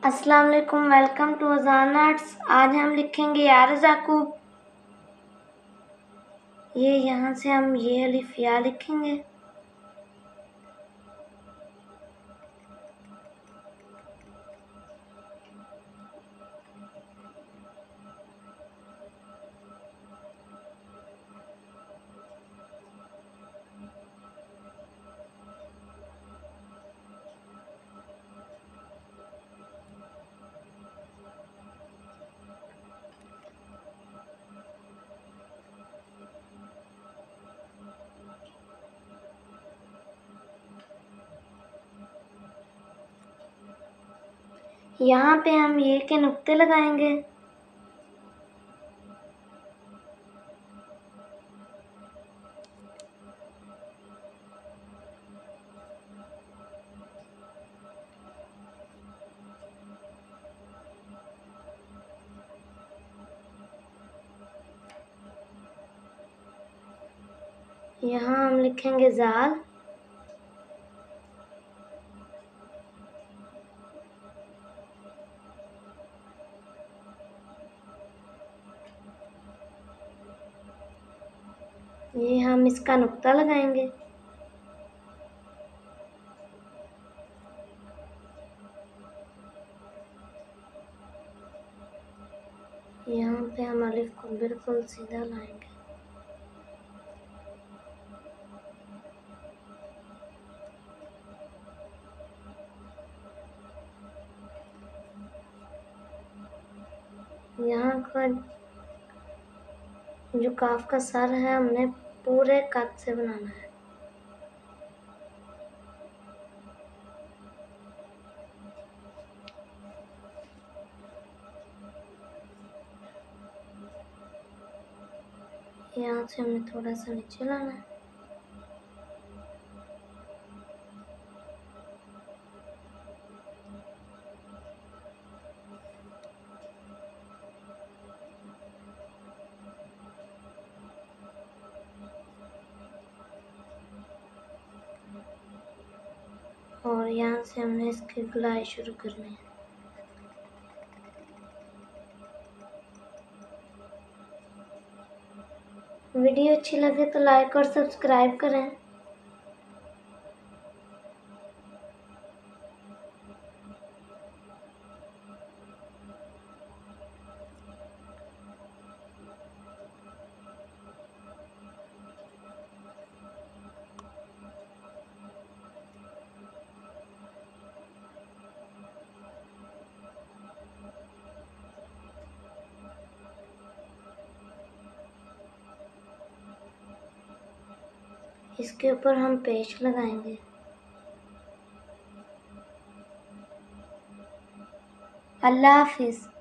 अस्सलाम वालेकुम, welcome to अज़ान आर्ट्स। आज हम लिखेंगे या रज़ाकूब। ये यहाँ से हम ये अलिफ या लिखेंगे। यहाँ पे हम ये के नुक्ते लगाएंगे। यहाँ हम लिखेंगे जाल। ये हम इसका नुक्ता लगाएंगे। यहाँ पे हम अलिफ को बिल्कुल सीधा लाएंगे। यहाँ का जो काफ का सर है हमने पूरे कट से बनाना है। यहाँ से हमने थोड़ा सा नीचे लाना है। और यहाँ से हमने इसकी गुलाई शुरू करनी है। वीडियो अच्छी लगे तो लाइक और सब्सक्राइब करें। इसके ऊपर हम पेस्ट लगाएंगे। अल्लाह हाफिज़।